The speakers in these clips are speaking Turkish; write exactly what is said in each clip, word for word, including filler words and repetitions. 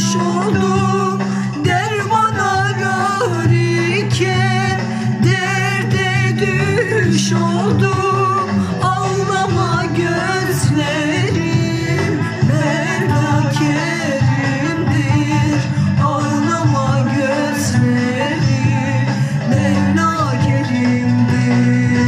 düş oldum, derman ararken derde düş oldum. Ağlama gözlerim, Mevla kerimdir. Ağlama gözlerim, Mevla kerimdir.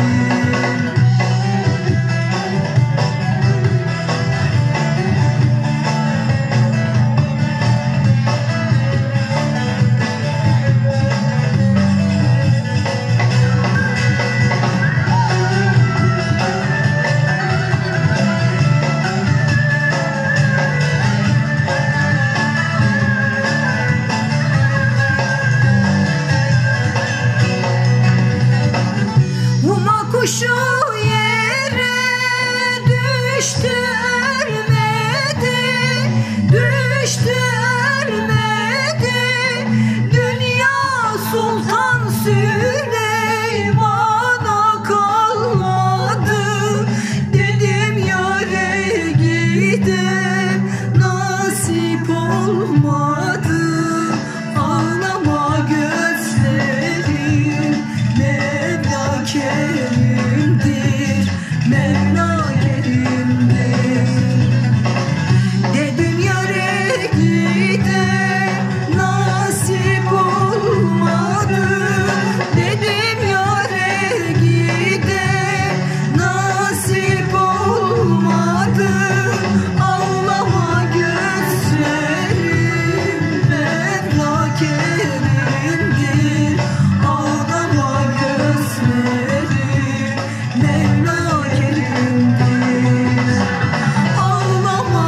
Kuşu yere düştü, ölmedi, düştü, ölmedi. Dünya Sultan Süleyman'a kalmadı. Dedim yâre giden nasip olmadı. Ağlama gözlerim, Mevla kerimdir, Mevla kerimdir. Dedim yâre giden nasip olmadı. Dedim yâre giden nasip olmadı. Ağlama gözlerim, Mevla kerimdir. Ağlama gözlerim, Mevla kerimdir. Ağlama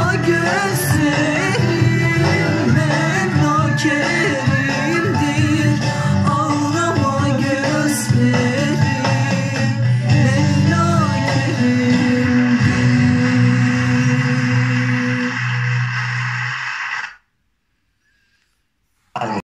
gözlerim, Mevla kerimdir. Ağlama gözlerim, Mevla kerimdir.